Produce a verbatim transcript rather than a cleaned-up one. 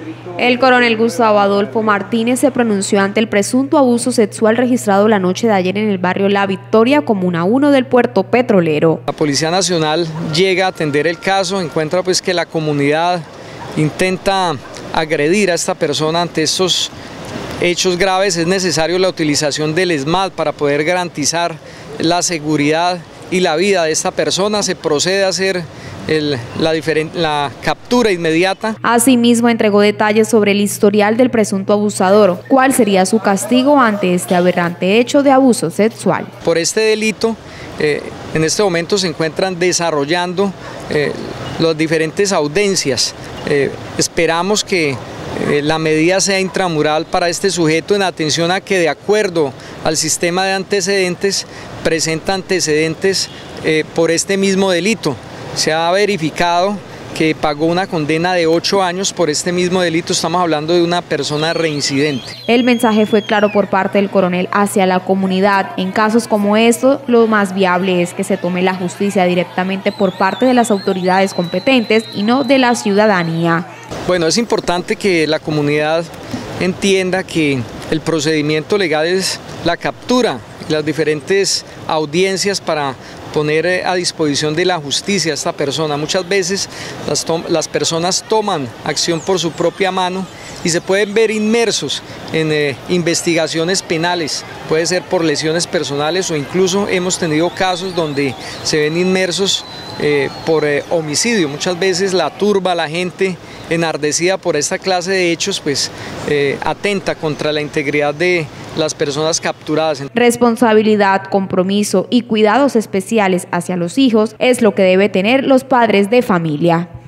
El coronel Gustavo Adolfo Martínez se pronunció ante el presunto abuso sexual registrado la noche de ayer en el barrio La Victoria, Comuna uno del Puerto Petrolero. La Policía Nacional llega a atender el caso, encuentra pues que la comunidad intenta agredir a esta persona. Ante estos hechos graves es necesario la utilización del ESMAD para poder garantizar la seguridad y la vida de esta persona. Se procede a hacer el, la, la captura inmediata. Asimismo, entregó detalles sobre el historial del presunto abusador. ¿Cuál sería su castigo ante este aberrante hecho de abuso sexual? Por este delito, eh, en este momento se encuentran desarrollando eh, las diferentes audiencias. Eh, esperamos que Eh, la medida sea intramural para este sujeto, en atención a que, de acuerdo al sistema de antecedentes, presenta antecedentes eh, por este mismo delito. Se ha verificado que pagó una condena de ocho años por este mismo delito. Estamos hablando de una persona reincidente. El mensaje fue claro por parte del coronel hacia la comunidad. En casos como estos, lo más viable es que se tome la justicia directamente por parte de las autoridades competentes y no de la ciudadanía. Bueno, es importante que la comunidad entienda que el procedimiento legal es la captura, las diferentes audiencias para poner a disposición de la justicia a esta persona. Muchas veces las, las personas toman acción por su propia mano y se pueden ver inmersos en eh, investigaciones penales, puede ser por lesiones personales, o incluso hemos tenido casos donde se ven inmersos eh, por eh, homicidio. Muchas veces la turba, la gente enardecida por esta clase de hechos, pues eh, atenta contra la integridad de las personas capturadas. Responsabilidad, compromiso y cuidados especiales hacia los hijos es lo que deben tener los padres de familia.